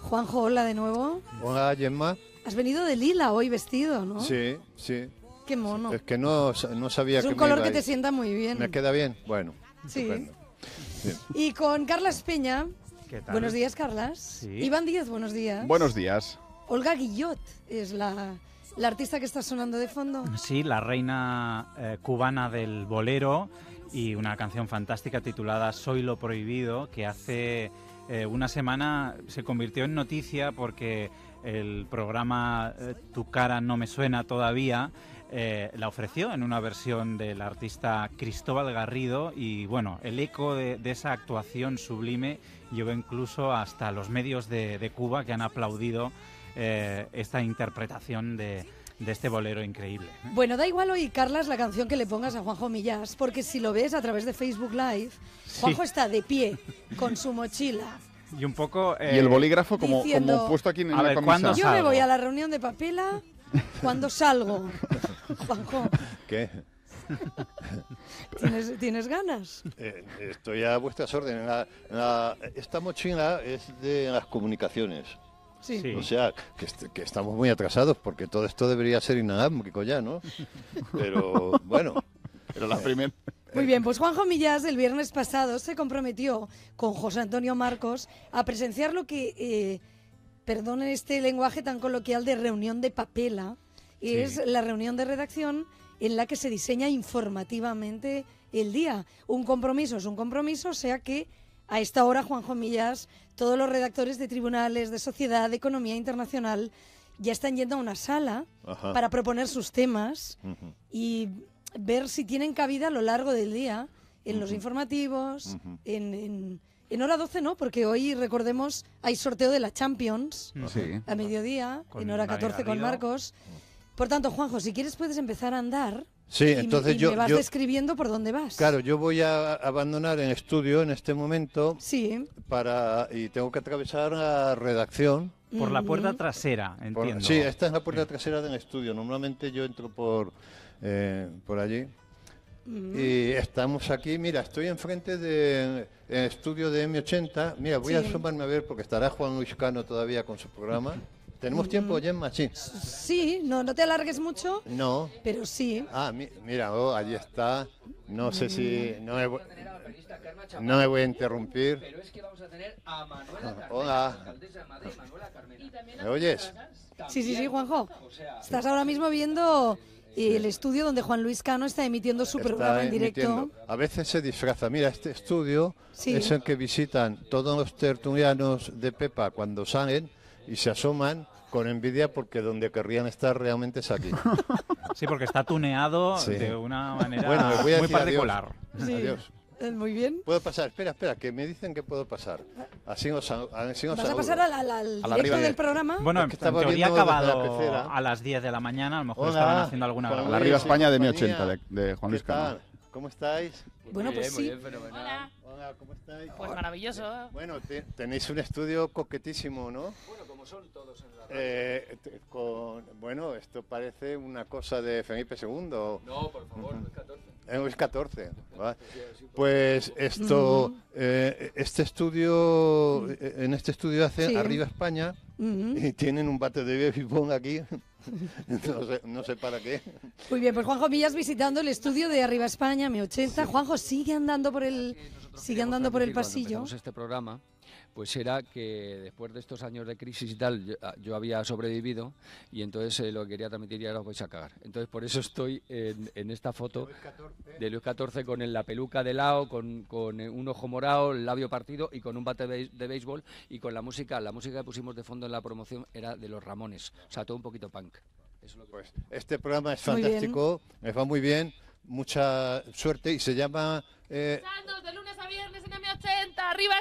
Juanjo, hola de nuevo. Hola, Gemma. Has venido de lila hoy vestido, ¿no? Sí, sí. Qué mono. Es que no sabía es que un color me que iba a te ir. sienta muy bien. ¿Me queda bien? Bueno, Sí. estupendo. Bien. Y con Carlas Peña. ¿Qué tal? Buenos días, Carlas. Sí. Iván Díez, buenos días. Buenos días. Olga Guillot es la artista que está sonando de fondo. Sí, la reina cubana del bolero y una canción fantástica titulada Soy lo prohibido, que hace una semana se convirtió en noticia porque el programa Tu cara no me suena todavía la ofreció en una versión del artista Cristóbal Garrido y bueno, el eco de esa actuación sublime llegó incluso hasta los medios de Cuba que han aplaudido esta interpretación de este bolero increíble. Bueno, da igual hoy, Carlas, la canción que le pongas a Juanjo Millás, porque si lo ves a través de Facebook Live, Juanjo está de pie, con su mochila. Y un poco... y el bolígrafo como puesto aquí en a la ver, camisa. ¿cuándo Yo me salgo? voy a la reunión de Papela cuando salgo. Juanjo, ¿Qué? ¿tienes ganas? Estoy a vuestras órdenes. Esta mochila es de las comunicaciones. Sí. Sí. O sea, que estamos muy atrasados porque todo esto debería ser inalámbrico ya, ¿no? Pero bueno. Pero la primera... Muy bien, pues Juanjo Millás el viernes pasado se comprometió con José Antonio Marcos a presenciar lo que, perdonen este lenguaje tan coloquial de reunión de papela, Sí. es la reunión de redacción en la que se diseña informativamente el día. Un compromiso es un compromiso, o sea que a esta hora Juanjo Millás, todos los redactores de tribunales, de sociedad, de economía internacional, ya están yendo a una sala Ajá. para proponer sus temas Ujú. y ver si tienen cabida a lo largo del día en los informativos, Ujú. en hora 12 no, porque hoy, recordemos, hay sorteo de la Champions Sí. a mediodía, Con en hora María 14 con Garrido. Marcos. Por tanto, Juanjo, si quieres puedes empezar a andar Sí, y, entonces y me vas describiendo por dónde vas. Claro, yo voy a abandonar el estudio en este momento Sí. y tengo que atravesar la redacción. Por la puerta Ujú. trasera, entiendo. Sí, esta es la puerta trasera del estudio. Normalmente yo entro por allí. Y estamos aquí, mira, estoy enfrente del estudio de M80. Mira, voy a Sí. asomarme a ver porque estará Juan Luis Cano todavía con su programa. ¿Tenemos tiempo, Gemma? Sí. Sí, no te alargues mucho, No. pero sí. Ah, mira, allí está. No sé si... No me voy a interrumpir. Pero es que vamos a tener a Manuela Carmena, Hola. alcaldesa de Madrid, Manuela Carmena. ¿Me oyes? Sí, Juanjo. O sea, Estás ahora mismo viendo el estudio donde Juan Luis Cano está emitiendo su programa en directo. emitiendo. A veces se disfraza. Mira, este estudio Sí. es el que visitan todos los tertulianos de Pepa cuando salen y se asoman con envidia porque donde querrían estar realmente es aquí. Sí, porque está tuneado Sí. de una manera Bueno, me voy a muy decir adiós. particular. Sí. Adiós. Muy bien. ¿Puedo pasar? Espera, que me dicen que puedo pasar. Así os ¿Vas a saludo. pasar al A la directo arriba del de- programa? Bueno, Es en que estaba teoría ha viendo desde la acabado pecera. a las 10 de la mañana, a lo mejor Hola. estaban haciendo alguna Juan La grabación. Arriba Luis y España de compañía. M80 de Juan Luis ¿Qué Cano. tal? ¿Cómo estáis? Bueno, pues muy sí. bien, fenomenal. Hola, Hola, ¿cómo estáis? pues maravilloso. Bueno, tenéis un estudio coquetísimo, ¿no? Bueno, como son todos en la radio. Bueno, esto parece una cosa de Felipe II. No, por favor, no es 14. Es 14. ¿va? Pues esto, este estudio, en este estudio hacen Sí. Arriba España Ujú. y tienen un bate de bebé aquí. No sé para qué. Muy bien, pues Juanjo Millás visitando el estudio de Arriba España, M80. Juanjo sigue andando por el Cuando pasillo. empezamos este programa, pues era que después de estos años de crisis y tal, yo había sobrevivido y entonces lo que quería transmitir ya lo vais a cagar. Entonces por eso estoy en esta foto de Luis XIV con la peluca de lado, con un ojo morado, el labio partido y con un bate de béisbol y con la música que pusimos de fondo en la promoción era de los Ramones, o sea, todo un poquito punk. Eso es lo que... Pues este programa es Muy fantástico, me va muy bien, mucha suerte y se llama Santos, de lunes a viernes en M80, ¡arriba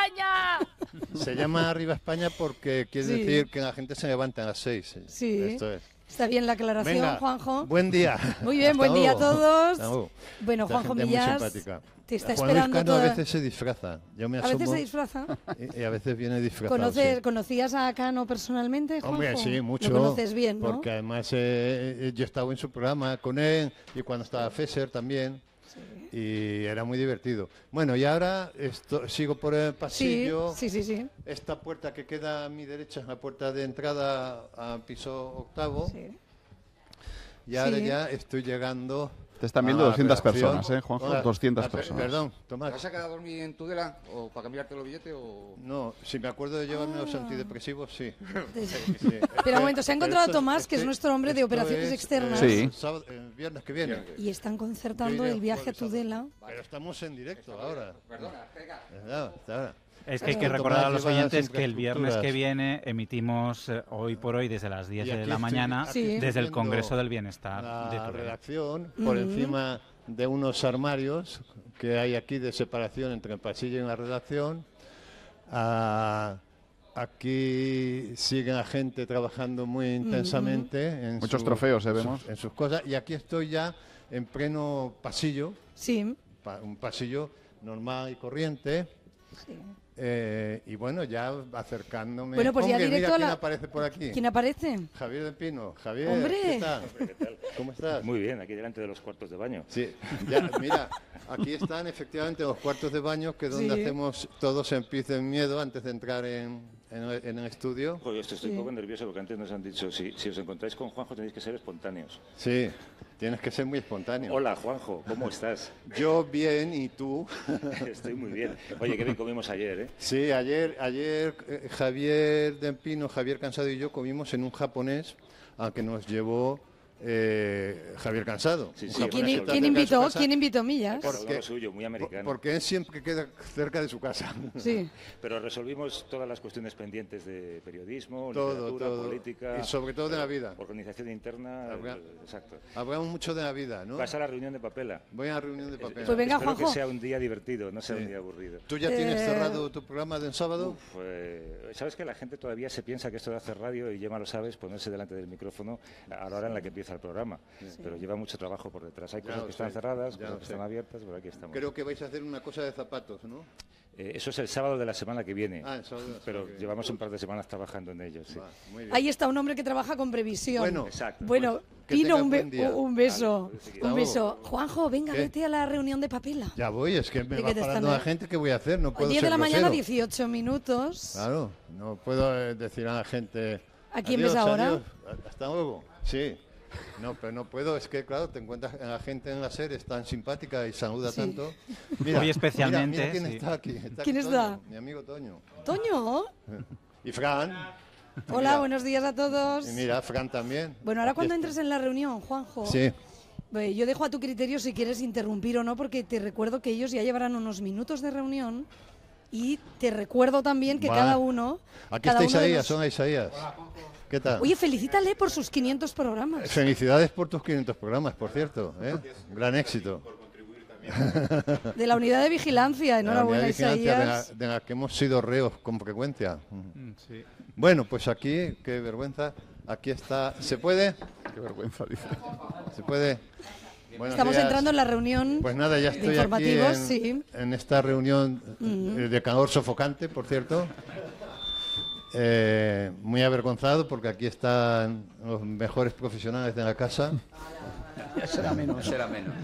España! Arriba España porque quiere Sí. decir que la gente se levanta a las 6. Sí. Esto es. Está bien la aclaración, Venga, Juanjo. buen día. Muy bien, Hasta buen día a luego. todos. Hasta luego. Bueno, Esta Juanjo gente es muy Millás simpática. te está Juan Luis esperando Cano toda... a veces se disfraza. Yo me ¿A asomo veces se disfraza? y a veces viene disfrazado. sí. ¿Conocías a Cano personalmente, Juanjo? Hombre, sí, mucho. Lo conoces bien, ¿no? Porque además yo he estado en su programa con él y cuando estaba Fesser también. Y era muy divertido. Bueno, y ahora sigo por el pasillo. Sí. Esta puerta que queda a mi derecha es la puerta de entrada al piso octavo. Sí. Y ahora ya estoy llegando. Te están viendo 200 redacción. personas, Juanjo. Hola. 200 personas. Perdón, Tomás. ¿Te vas a quedar a dormir en Tudela o para cambiarte los billetes o...? No, si me acuerdo de llevarme los antidepresivos, sí. Pero un momento, se ha encontrado Tomás, que es nuestro hombre de operaciones externas. Sí. El viernes que viene. Y están concertando el viaje a Tudela. Pero estamos en directo ahora. Perdona, pega. Ahora. Es que hay que recordar a los oyentes que el viernes que viene emitimos hoy por hoy desde las 10 de la mañana desde el Congreso del Bienestar de La Tudela. redacción por encima de unos armarios que hay aquí de separación entre el pasillo y la redacción. Aquí sigue la gente trabajando muy intensamente. En Muchos trofeos, vemos. En sus cosas. Y aquí estoy ya en pleno pasillo. Sí. Un pasillo normal y corriente. Sí. Y bueno, ya acercándome. Bueno, pues ya Mira, directo a ¿quién la... aparece por aquí? ¿Quién aparece? Javier del Pino. Javier, ¡Hombre! ¿qué tal? ¿Cómo estás? Muy bien, aquí delante de los cuartos de baño. Sí, ya, mira, aquí están efectivamente los cuartos de baño, que es donde hacemos todos en pis de miedo antes de entrar en el estudio. Oye, estoy un poco nervioso porque antes nos han dicho, si os encontráis con Juanjo tenéis que ser espontáneos. Sí, tienes que ser muy espontáneo. Hola, Juanjo, ¿cómo estás? Yo bien, ¿y tú? Estoy muy bien. Oye, qué bien comimos ayer, ¿eh? Sí, ayer Javier del Pino, Javier Cansado y yo comimos en un japonés al que nos llevó Javier Cansado. Sí, Un sí. japonés que está ¿Quién cerca de su invitó? casa, ¿Quién invitó Millas? Porque- Lo suyo, muy americano. Porque él siempre queda cerca de su casa. Sí. Pero resolvimos todas las cuestiones pendientes de periodismo, Todo, literatura, todo. política... Y sobre todo de la vida. Organización interna, Habrá- exacto. Hablamos mucho de la vida, ¿no? Vas a la reunión de Papela. Voy a la reunión de papel. Pues venga, Espero Juanjo. que sea un día divertido, no sea un día aburrido. ¿Tú ya tienes cerrado tu programa de sábado? Sabes que la gente todavía se piensa que esto de hacer radio, y Gemma lo sabes, ponerse delante del micrófono a la hora en la que empieza el programa. Pero lleva mucho trabajo por detrás. Hay Ya cosas lo que están sé, cerradas, ya cosas lo que sé. están abiertas, pero aquí estamos. Creo que vais a hacer una cosa de zapatos, ¿no? Eso es el sábado de la semana que viene. Ah, el sábado de la semana Pero que viene. llevamos un par de semanas trabajando en ello, sí. Va, muy bien. Ahí está un hombre que trabaja con previsión. Bueno, Exacto. Bueno, que Pino, tenga buen día. un beso. Vale, Un beso. Juanjo, venga, ¿Qué? vete a la reunión de Papela. Ya voy, es que me ¿De va qué te parando están- la gente, ¿qué voy a hacer? No puedo 10 ser de la mañana, grosero. 18 minutos. Claro, no puedo decir a la gente... ¿A quién "Adiós, ves ahora?". adiós, hasta luego. Sí. No, pero no puedo, es que claro, te encuentras a la gente en la serie, es tan simpática y saluda tanto. Hoy especialmente, Mira quién sí. está aquí. ¿Quién aquí está? Toño, mi amigo Toño. Toño. Y Fran. Hola, Mira. buenos días a todos. Y mira, Fran también. Bueno, ahora Aquí cuando está. entres en la reunión, Juanjo, Sí. yo dejo a tu criterio si quieres interrumpir o no, porque te recuerdo que ellos ya llevarán unos minutos de reunión y te recuerdo también que Va. cada uno... Aquí cada está uno de Isaías, los- son Isaías. ¿Qué tal? Oye, felicítale por sus 500 programas. Felicidades por tus 500 programas, por cierto. Gran éxito. De la unidad de vigilancia, enhorabuena, La unidad de vigilancia Isaías. de la que hemos sido reos con frecuencia. Sí. Bueno, pues aquí, qué vergüenza. Aquí está. ¿Se puede? Qué vergüenza, dice. ¿Se puede? Buenos Estamos días. entrando en la reunión Pues nada, ya de estoy aquí informativos, en, sí. en esta reunión de calor sofocante, por cierto. Muy avergonzado porque aquí están los mejores profesionales de la casa Será menos. Será menos.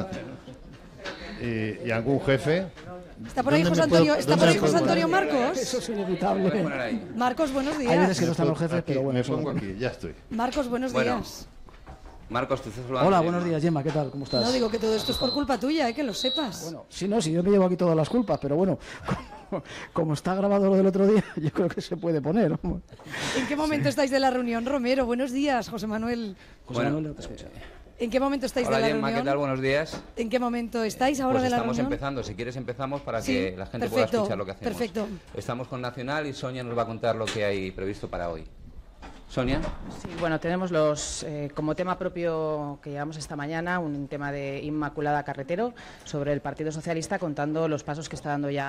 y algún jefe. Está por ahí ¿Dónde José me puedo- Antonio, está dónde por ahí me José puedo Antonio poner? Marcos. Eso es inevitable. Poner ahí. Marcos, buenos Hay veces días. que no están los jefes, Aquí, pero bueno. me eso pongo no. aquí, ya estoy. Marcos, buenos Bueno. días. Marcos, te estás saludando. Hola, buenos días, Gemma, ¿qué tal? ¿Cómo estás? No, digo que todo esto es por culpa tuya, que lo sepas. Bueno, sí, no, sí, yo me llevo aquí todas las culpas, pero bueno, como está grabado lo del otro día, yo creo que se puede poner. Vamos. ¿En qué momento estáis de la reunión, Romero? Buenos días, José Manuel. José Bueno. Manuel, no te escucha. ¿En qué momento estáis Hola, de la Gemma, reunión? ¿qué tal? Buenos días. ¿En qué momento estáis ahora Pues de la estamos reunión? empezando. Si quieres empezamos para Sí, que la gente perfecto, pueda escuchar lo que hacemos. perfecto. Estamos con Nacional y Sonia nos va a contar lo que hay previsto para hoy. Sonia. Sí, bueno, tenemos como tema propio que llevamos esta mañana, un tema de Inmaculada Carretero sobre el Partido Socialista, contando los pasos que está dando ya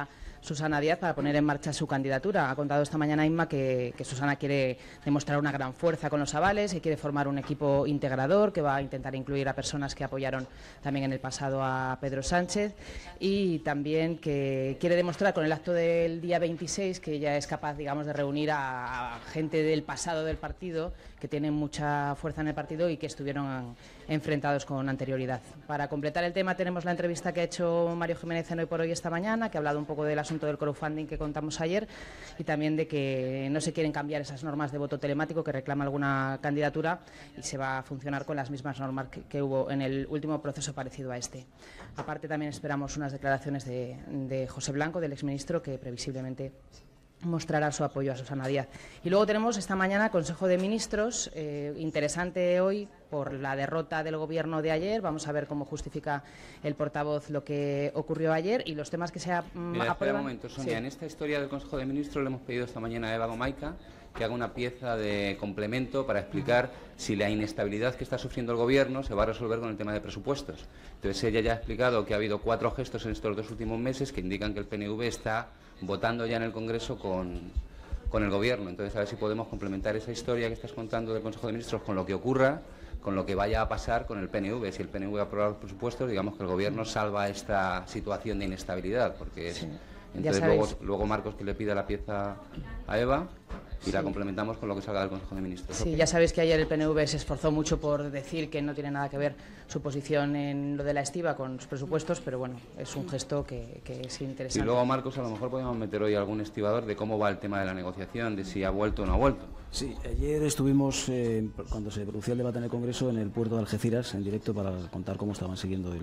Susana Díaz para poner en marcha su candidatura. Ha contado esta mañana Inma que Susana quiere demostrar una gran fuerza con los avales, que quiere formar un equipo integrador, que va a intentar incluir a personas que apoyaron también en el pasado a Pedro Sánchez, y también que quiere demostrar con el acto del día 26 que ella es capaz, digamos, de reunir a gente del pasado del partido, que tienen mucha fuerza en el partido y que estuvieron enfrentados con anterioridad. Para completar el tema tenemos la entrevista que ha hecho Mario Jiménez en Hoy por Hoy esta mañana, que ha hablado un poco del asunto del crowdfunding que contamos ayer y también de que no se quieren cambiar esas normas de voto telemático que reclama alguna candidatura y se va a funcionar con las mismas normas que hubo en el último proceso parecido a este. Aparte también esperamos unas declaraciones de José Blanco, del exministro, que previsiblemente mostrará su apoyo a Susana Díaz. Y luego tenemos esta mañana Consejo de Ministros, interesante hoy por la derrota del Gobierno de ayer. Vamos a ver cómo justifica el portavoz lo que ocurrió ayer y los temas que se aprueban. Espera un momento, Sonia. Sí. En esta historia del Consejo de Ministros le hemos pedido esta mañana a Eva Gomaica que haga una pieza de complemento para explicar si la inestabilidad que está sufriendo el Gobierno se va a resolver con el tema de presupuestos. Entonces ella ya ha explicado que ha habido 4 gestos en estos 2 últimos meses que indican que el PNV está votando ya en el Congreso con el Gobierno. Entonces, a ver si podemos complementar esa historia que estás contando del Consejo de Ministros con lo que ocurra, con lo que vaya a pasar con el PNV. Si el PNV aprueba los presupuestos, digamos que el Gobierno salva esta situación de inestabilidad, porque es... Sí. Entonces luego Marcos que le pida la pieza a Eva y la complementamos con lo que salga del Consejo de Ministros. Sí, ya sabéis que ayer el PNV se esforzó mucho por decir que no tiene nada que ver su posición en lo de la estiba con los presupuestos, pero bueno, es un gesto que es interesante. Y luego, Marcos, a lo mejor podemos meter hoy algún estibador de cómo va el tema de la negociación, de si ha vuelto o no ha vuelto. Sí, ayer estuvimos, cuando se producía el debate en el Congreso, en el puerto de Algeciras, en directo, para contar cómo estaban siguiendo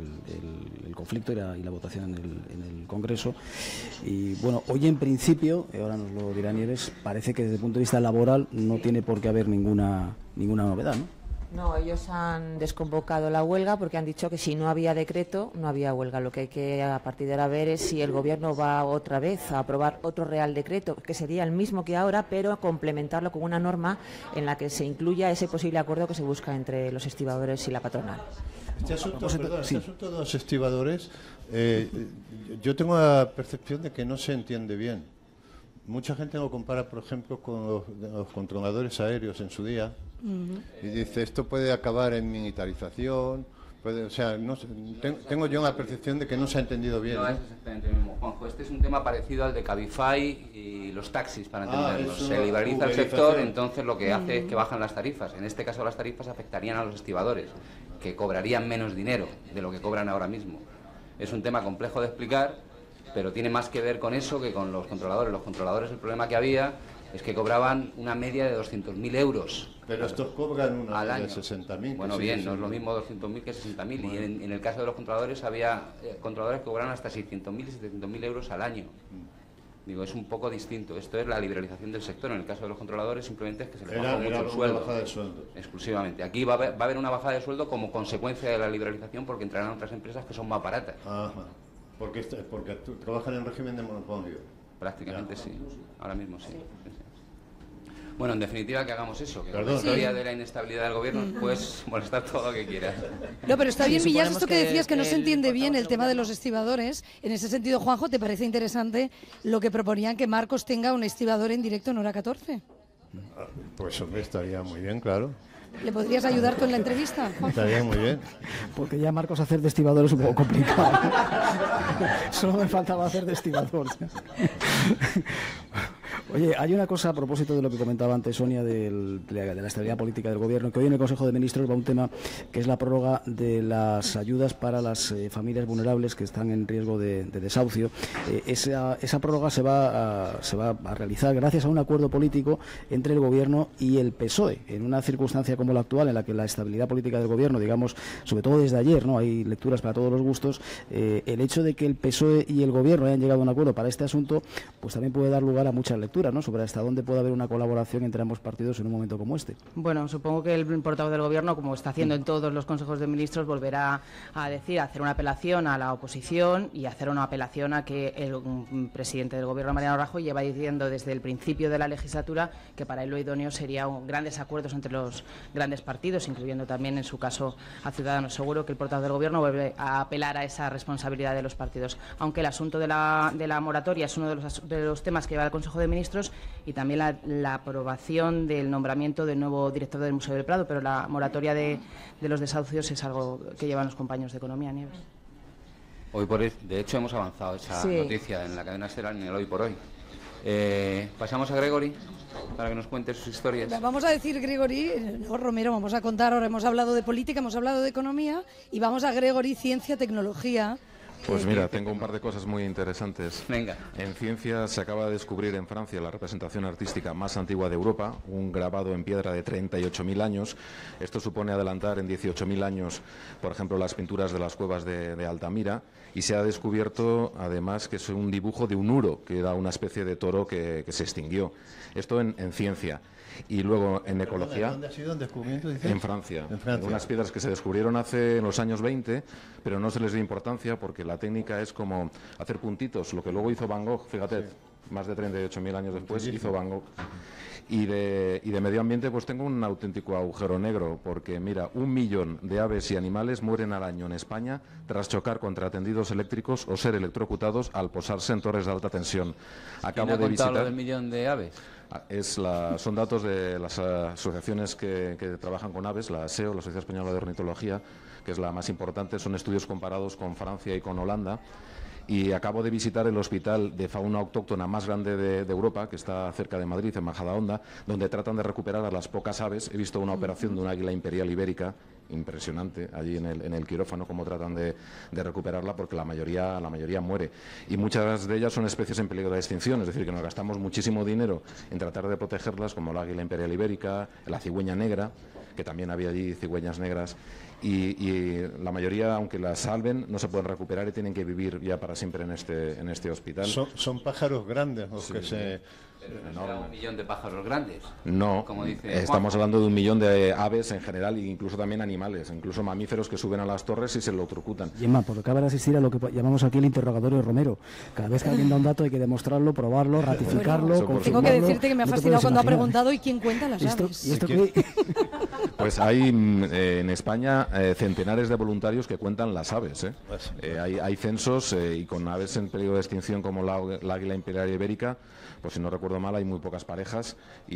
el conflicto y la votación en el Congreso. Y bueno, hoy en principio, ahora nos lo dirá Nieves, parece que desde el punto de vista laboral no tiene por qué haber ninguna novedad, ¿no? No, ellos han desconvocado la huelga porque han dicho que si no había decreto, no había huelga. Lo que hay que a partir de ahora ver es si el Gobierno va otra vez a aprobar otro Real Decreto, que sería el mismo que ahora, pero complementarlo con una norma en la que se incluya ese posible acuerdo que se busca entre los estibadores y la patronal. Este asunto de los estibadores, yo tengo la percepción de que no se entiende bien. Mucha gente lo compara, por ejemplo, con los controladores aéreos en su día. Y dice, esto puede acabar en militarización, o sea, tengo yo la percepción de que no se ha entendido bien. No, es exactamente lo mismo, Juanjo. Este es un tema parecido al de Cabify y los taxis, para entendernos. Se liberaliza el sector, entonces lo que hace es que bajan las tarifas. En este caso las tarifas afectarían a los estibadores, que cobrarían menos dinero de lo que cobran ahora mismo. Es un tema complejo de explicar, pero tiene más que ver con eso que con los controladores. Los controladores, el problema que había es que cobraban una media de 200.000 euros. Pero estos cobran una al año. De 60.000. Bueno, bien, no es lo mismo 200.000 que 60.000. Bueno. Y en el caso de los controladores había controladores que cobraban hasta 600.000 y 700.000 euros al año. Digo, es un poco distinto. Esto es la liberalización del sector. En el caso de los controladores simplemente es que se les baja mucho el sueldo. Bajada de sueldo. Exclusivamente. Aquí va a haber una bajada de sueldo como consecuencia de la liberalización porque entrarán otras empresas que son más baratas. Ajá. Porque trabajan en régimen de monopolio. Prácticamente sí. Ahora mismo sí. Bueno, en definitiva, que hagamos eso, que con la Sí. historia de la inestabilidad del Gobierno puedes molestar todo lo que quieras. No, pero está bien, Sí, Millas, esto que decías que no se entiende bien el portavoz tema de los estibadores. En ese sentido, Juanjo, ¿te parece interesante lo que proponían que Marcos tenga un estibador en directo en Hora 14? Pues hombre, estaría muy bien, claro. ¿Le podrías ayudar tú en la entrevista, Juanjo? Estaría muy bien. Porque ya Marcos hacer de estibador es un poco complicado. Solo me faltaba hacer de estibador. Oye, hay una cosa a propósito de lo que comentaba antes Sonia de la estabilidad política del Gobierno, que hoy en el Consejo de Ministros va un tema que es la prórroga de las ayudas para las familias vulnerables que están en riesgo de desahucio. Esa prórroga se va a realizar gracias a un acuerdo político entre el Gobierno y el PSOE, en una circunstancia como la actual, en la que la estabilidad política del Gobierno, digamos, sobre todo desde ayer, ¿no? Hay lecturas para todos los gustos. El hecho de que el PSOE y el Gobierno hayan llegado a un acuerdo para este asunto, pues también puede dar lugar a muchas lecturas. lectura, ¿no?, sobre hasta dónde puede haber una colaboración entre ambos partidos en un momento como este. Bueno, supongo que el portavoz del Gobierno, como está haciendo en todos los consejos de ministros, volverá a hacer una apelación a la oposición y hacer una apelación a que el presidente del Gobierno, Mariano Rajoy, lleva diciendo desde el principio de la legislatura que para él lo idóneo sería grandes acuerdos entre los grandes partidos, incluyendo también, en su caso, a Ciudadanos. Seguro que el portavoz del Gobierno vuelve a apelar a esa responsabilidad de los partidos, aunque el asunto de la moratoria es uno de los temas que lleva el Consejo de Ministros, y también la aprobación del nombramiento del nuevo director del Museo del Prado, pero la moratoria de los desahucios es algo que llevan los compañeros de Economía. Nieves. De hecho, hemos avanzado esa noticia en la cadena SER en el Hoy por Hoy. Pasamos a Gregory para que nos cuente sus historias. Vamos a decir, Gregory, no, Romero, vamos a contar, ahora hemos hablado de política, hemos hablado de economía, y vamos a Gregory, ciencia, tecnología. Pues mira, tengo un par de cosas muy interesantes. Venga. En ciencia se acaba de descubrir en Francia la representación artística más antigua de Europa, un grabado en piedra de 38.000 años. Esto supone adelantar en 18.000 años, por ejemplo, las pinturas de las cuevas de Altamira, y se ha descubierto además que es un dibujo de un uro, que era una especie de toro que se extinguió. Esto en ciencia. Y luego en ecología. ¿Dónde ha sido el descubrimiento, dices? En Francia. En unas piedras que se descubrieron en los años 20, pero no se les dio importancia porque la técnica es como hacer puntitos, lo que luego hizo Van Gogh, fíjate, más de 38.000 años después hizo Van Gogh. Y de medio ambiente pues tengo un auténtico agujero negro, porque mira, 1 millón de aves y animales mueren al año en España tras chocar contra tendidos eléctricos o ser electrocutados al posarse en torres de alta tensión. Acabo de visitar lo del millón de aves. Son datos de las asociaciones que trabajan con aves, la ASEO, la Sociedad Española de Ornitología, que es la más importante. Son estudios comparados con Francia y con Holanda. Y acabo de visitar el hospital de fauna autóctona más grande de Europa, que está cerca de Madrid, en Majadahonda, donde tratan de recuperar a las pocas aves. He visto una operación de un águila imperial ibérica, impresionante, allí en el quirófano, cómo tratan de recuperarla, porque la mayoría muere. Y muchas de ellas son especies en peligro de extinción, es decir, que nos gastamos muchísimo dinero en tratar de protegerlas, como la águila imperial ibérica, la cigüeña negra, que también había allí cigüeñas negras. Y la mayoría, aunque las salven, no se pueden recuperar y tienen que vivir ya para siempre en este hospital. Son pájaros grandes los que se... ¿No 1 millón de pájaros grandes? No, como dice estamos hablando de 1 millón de aves en general, e incluso también animales, incluso mamíferos que suben a las torres y se electrocutan. Gemma, pues acaba de asistir a lo que llamamos aquí el interrogatorio de Romero. Cada vez que alguien da un dato hay que demostrarlo, probarlo, ratificarlo, confirmarlo. Tengo que decirte que me ha fascinado cuando ha preguntado ¿y quién cuenta las aves? ¿Y esto qué? Pues hay en España centenares de voluntarios que cuentan las aves. Hay censos y con aves en peligro de extinción como la águila imperial ibérica, pues si no recuerdo mal hay muy pocas parejas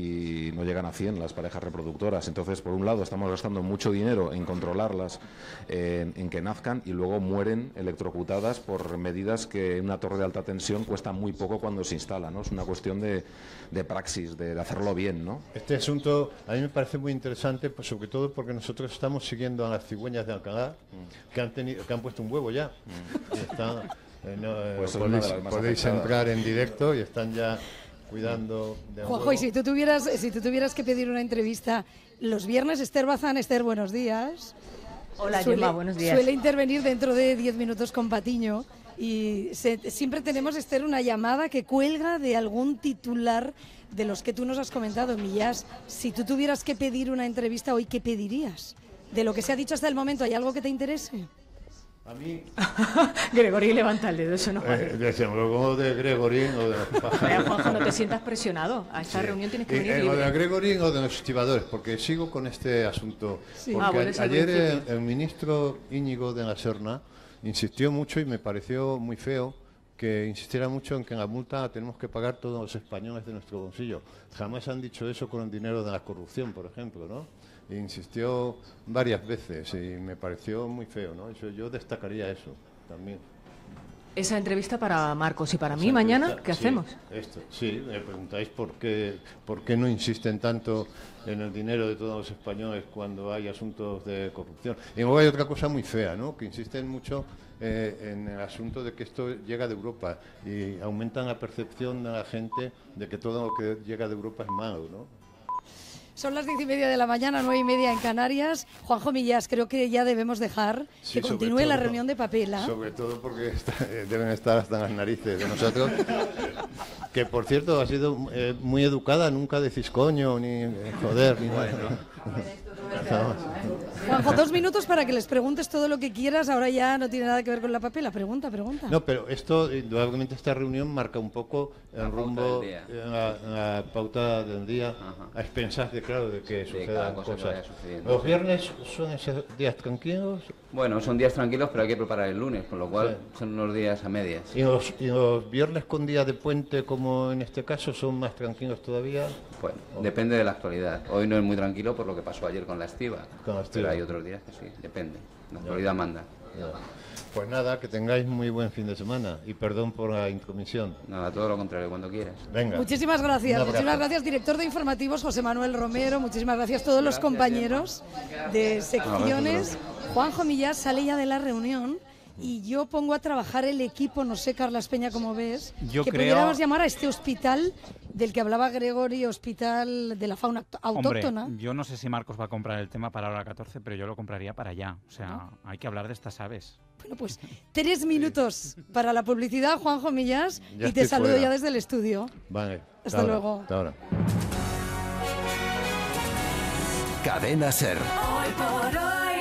y no llegan a 100 las parejas reproductoras. Entonces, por un lado, estamos gastando mucho dinero en controlarlas, en que nazcan, y luego mueren electrocutadas por medidas que una torre de alta tensión cuesta muy poco cuando se instala, ¿no? Es una cuestión de praxis, de hacerlo bien, ¿no? Este asunto a mí me parece muy interesante, pues sobre todo porque nosotros estamos siguiendo a las cigüeñas de Alcalá, que han puesto un huevo ya. Y están, pues podéis entrar en directo y están ya cuidando de Juanjo, y si tú tuvieras que pedir una entrevista los viernes, Esther Bazán. Esther, buenos días. Hola, Gemma, buenos días. Suele intervenir dentro de 10 minutos con Patiño y siempre tenemos, Esther, una llamada que cuelga de algún titular de los que tú nos has comentado, Millás. Si tú tuvieras que pedir una entrevista hoy, ¿qué pedirías? De lo que se ha dicho hasta el momento, ¿hay algo que te interese? A mí... Gregory levanta el dedo, eso no vale. Desde luego de Gregory o de los pájaros. Juanjo, no te sientas presionado. A esta reunión tienes que venir libre. O de Gregory o de los estibadores, porque sigo con este asunto. Sí. Porque ayer el ministro Íñigo de la Serna insistió mucho y me pareció muy feo que insistiera mucho en que la multa tenemos que pagar todos los españoles de nuestro bolsillo. Jamás han dicho eso con el dinero de la corrupción, por ejemplo, ¿no? Insistió varias veces y me pareció muy feo, ¿no? Yo destacaría eso también. Esa entrevista para Marcos y para mí mañana, ¿qué hacemos? Sí, me preguntáis por qué no insisten tanto en el dinero de todos los españoles cuando hay asuntos de corrupción. Y luego hay otra cosa muy fea, ¿no? Que insisten mucho en el asunto de que esto llega de Europa y aumentan la percepción de la gente de que todo lo que llega de Europa es malo, ¿no? Son las 10:30 de la mañana, 9:30 en Canarias. Juanjo Millás, creo que ya debemos dejar que continúe la reunión de Papela. Sobre todo porque deben estar hasta las narices de nosotros. Que, por cierto, ha sido muy educada, nunca decís coño, ni joder, ni nada. Juanjo, 2 minutos para que les preguntes todo lo que quieras. Ahora ya no tiene nada que ver con la Papela. Pregunta. No, pero esto, indudablemente, esta reunión marca un poco el rumbo, la pauta del día, a expensas de, claro, de que sucedan cosas. ¿Los viernes son esos días tranquilos? Bueno, son días tranquilos, pero hay que preparar el lunes, con lo cual son unos días a medias. ¿Y los viernes con día de puente, como en este caso, son más tranquilos todavía? Bueno, depende de la actualidad. Hoy no es muy tranquilo por lo que pasó ayer con la estiba. Pero hay otros días que sí, depende. La actualidad manda. Pues nada, que tengáis muy buen fin de semana y perdón por la intromisión. Nada, todo lo contrario, cuando quieras. Venga. Muchísimas gracias, director de informativos José Manuel Romero. Muchísimas gracias a todos los compañeros de secciones. Juanjo Millás sale ya de la reunión y yo pongo a trabajar el equipo, no sé, Carlas Peña, ¿cómo ves? Pudiéramos llamar a este hospital del que hablaba Gregory, hospital de la fauna autóctona. Hombre, yo no sé si Marcos va a comprar el tema para hora 14, pero yo lo compraría para allá. O sea, hay que hablar de estas aves. Bueno, pues 3 minutos para la publicidad, Juanjo Millás, y te saludo ya desde el estudio. Vale. Hasta luego. Hasta ahora. Cadena SER. Hoy por hoy.